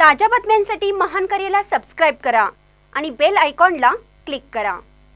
ताज्या बातम्यांसाठी महान करेला सबस्क्राइब करा आणि बेल आयकॉनला क्लिक करा।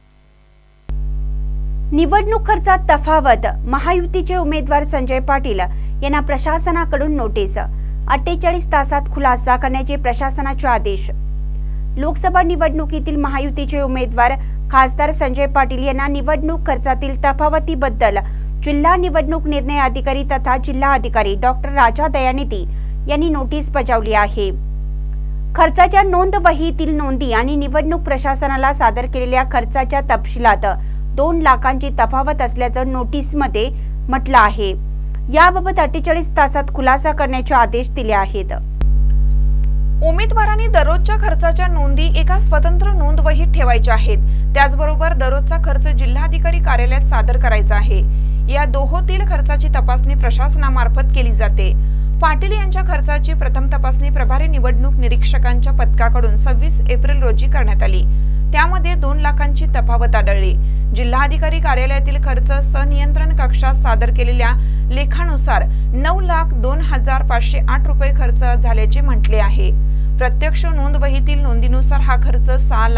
निवडणूक खर्चात तफावत, महायुतीचे उमेदवार संजय पाटील यांना प्रशासनाकडून नोटीस, 48 तासात खुलासा करण्याचे प्रशासनाचे आदेश। लोकसभा निवडणुकीतील महायुतीचे उमेदवार खासदार संजय पाटील यांना निवडणूक खर्चातील तफावतीबद्दल जिल्हा निवडणूक निर्णय अधिकारी तथा जिल्हा अधिकारी डॉक्टर राजा दयानिधी यांनी नोटीस बजावली आहे। खर्चाच्या नोंदवहीतील नोंदी आणि निवडणूक प्रशासनाला सादर केलेल्या खर्चाच्या तपशिलात 2 लाखांची तफावत असल्याचं नोटीसमध्ये म्हटलं आहे। याबाबत 48 तासात खुलासा करण्याचे आदेश दिले आहेत। उमेदवारांनी दररोजच्या खर्चाच्या नोंदी एका स्वतंत्र नोंदवहीत ठेवायच्या आहेत। त्याचबरोबर दररोजचा खर्च जिल्हाधिकारी कार्यालयात सादर करायचा आहे। या दोहोतील खर्चाची तपासणी प्रशासनामार्फत केली जाते। पाटील यांच्या खर्चाची प्रथम तपासणी प्रभारी निवडणूक निरीक्षकांच्या पथकाकडून 26 एप्रिल रोजी करण्यात आली। त्यामध्ये 2 लाखांची तफावत आढळली। जिल्हाधिकारी कार्यालयातील खर्च सनियंत्रण कक्षात सादर केलेल्या लेखानुसार 9,02,508 रुपये खर्च झाल्याचे म्हटले आहे। प्रत्यक्ष नोंदवहीतील नोंदीनुसार हा खर्च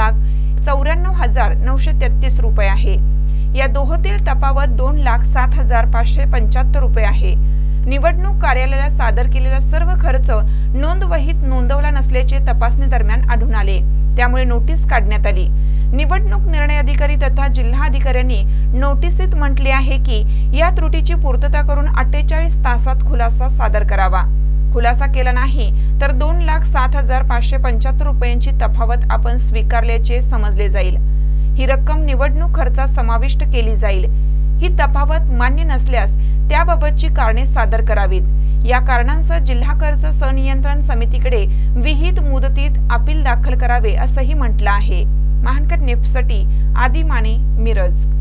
6,94,933 रुपये आहे। या दोहोतील तफावत 2,07,575 रुपये आहे। निवडणूक कार्यालयाला सादर केलेला सर्व खर्च नोंदवहीत नोंदवला नसल्याचे तपासणी दरम्यान आढळून आले। त्यामुळे नोटीस काढण्यात आली। निवडणूक निर्णय अधिकारी तथा जिल्हा अधिकाऱ्यांनी नोटीसीत म्हटले आहे की या त्रुटीची पूर्तता करून 48 तासात खुलासा सादर करावा। खुलासा केला नाही तर 2,07,575 रुपयांची तफावत आपण स्वीकारल्याचे समजले जाईल। ही रक्कम निवडणूक खर्चात समाविष्ट केली जाईल। ही तफावत मान्य नसल्यास त्याबाबतची कारणे सादर करावीत। या कारणांसह जिल्हा कर्ज सनियंत्रण समितीकडे विहित मुदतीत अपील दाखल करावे असंही म्हटलं आहे। महानकर न्यूजसाठी आदी माने, मिरज।